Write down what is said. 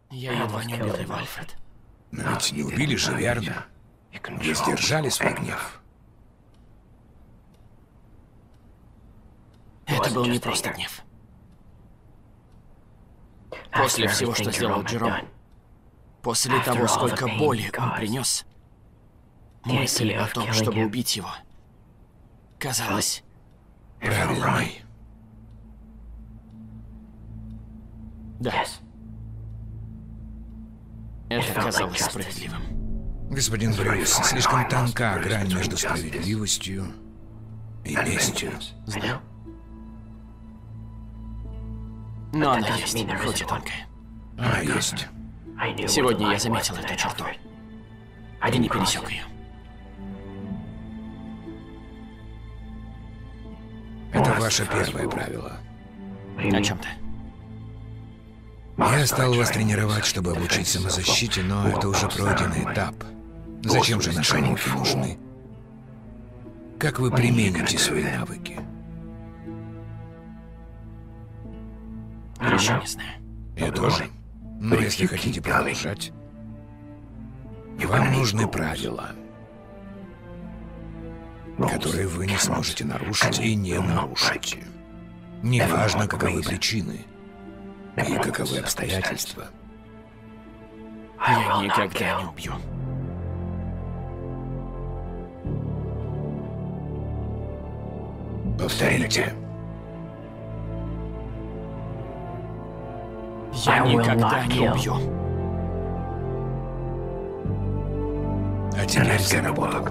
Я едва не убил его, Альфред. Но ведь не убили же, верно? Вы сдержали свой гнев. Это был не просто гнев. После всего, что сделал Джером, после того, сколько боли он принес, мысль о том, чтобы убить его, казалось Правильной. Да. Это казалось справедливым. Господин Брюс, слишком тонка грань между справедливостью и местью. Знаю. Но она есть, хоть и тонкая. Она есть. Сегодня я заметил эту черту. И не пересек ее. Это ваше первое правило. О чем ты? Я стал вас тренировать, чтобы обучить самозащите, но это уже пройденный этап. Зачем же наши науки нужны? Как вы примените свои навыки? Еще не знаю. Я тоже. Но если хотите продолжать, вам нужны правила, которые вы не сможете нарушить и не нарушите. Неважно, каковы причины и каковы обстоятельства. Я никогда не убью. Повторите. Я никогда не убью. А теперь за работу.